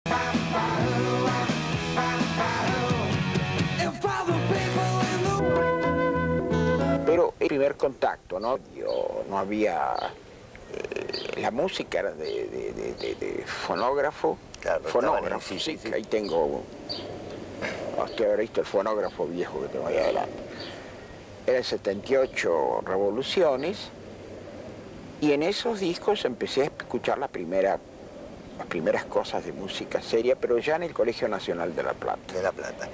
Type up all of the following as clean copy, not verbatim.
Pero el primer contacto, ¿no? No había... la música era de fonógrafo. Claro, fonógrafo, sí, ahí tengo... Hostia, haber visto el fonógrafo viejo que tengo ahí adelante. Era el 78 Revoluciones, y en esos discos empecé a escuchar las primeras cosas de música seria, pero ya en el Colegio Nacional de La Plata. De La Plata.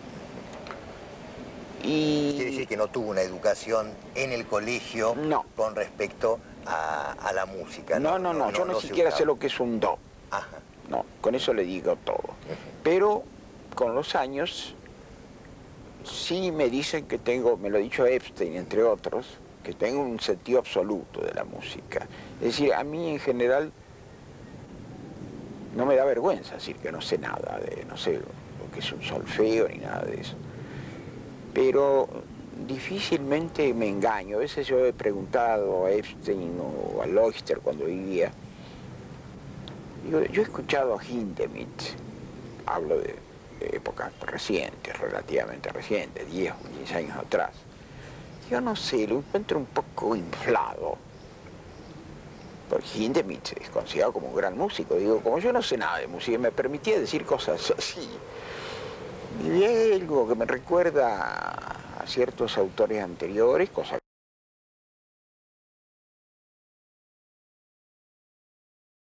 Y... Quiere decir que no tuvo una educación en el colegio no. Con respecto a la música. No, yo no siquiera sé lo que es un do. Ajá. No, con eso le digo todo. Pero con los años sí me dicen que tengo, me lo ha dicho Epstein, entre otros, que tengo un sentido absoluto de la música. Es decir, a mí en general no me da vergüenza decir que no sé nada de, no sé lo que es un solfeo ni nada de eso. Pero difícilmente me engaño. A veces yo he preguntado a Epstein o a Leuchter cuando vivía. Digo, yo he escuchado a Hindemith, hablo de épocas recientes, relativamente recientes, 10 o 15 años atrás. Yo no sé, lo encuentro un poco inflado. Porque Hindemith es considerado como un gran músico. Digo, como yo no sé nada de música, me permitía decir cosas así. Y hay algo que me recuerda a ciertos autores anteriores, cosas